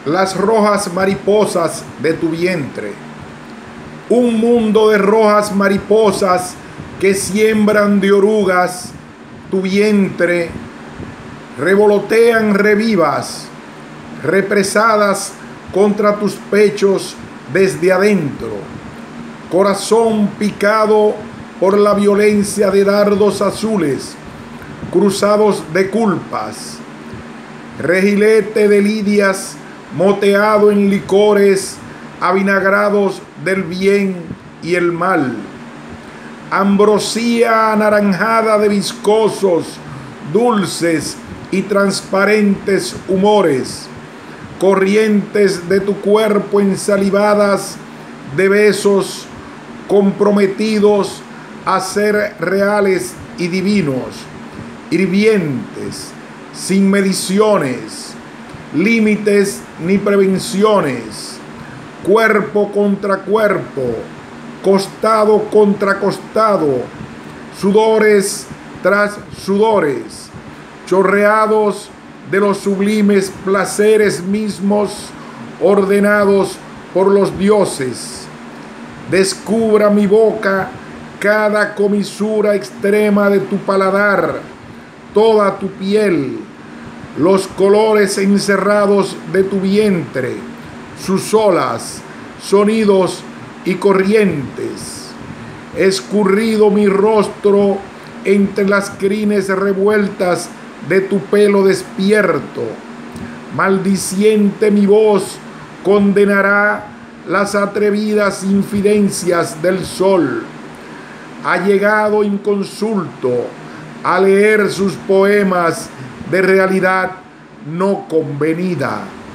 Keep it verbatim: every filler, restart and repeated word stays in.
las rojas mariposas de tu vientre. Un mundo de rojas mariposas que siembran de orugas tu vientre, revolotean revivas, represadas contra tus pechos desde adentro. Corazón picado por la violencia de dardos azules, cruzados de culpas. Regilete de lidias moteado en licores avinagrados del bien y el mal. Ambrosía anaranjada de viscosos, dulces y transparentes humores. Corrientes de tu cuerpo ensalivadas de besos comprometidos a ser reales y divinos, hirvientes, sin mediciones, límites ni prevenciones, cuerpo contra cuerpo, costado contra costado, sudores tras sudores, chorreados de los sublimes placeres mismos ordenados por los dioses. Descubra mi boca cada comisura extrema de tu paladar, toda tu piel, los colores encerrados de tu vientre, sus olas, sonidos y corrientes. Escurrido mi rostro entre las crines revueltas de tu pelo despierto. Maldiciente mi voz condenará las atrevidas infidencias del sol. Ha llegado inconsulto a leer sus poemas de realidad no convenida.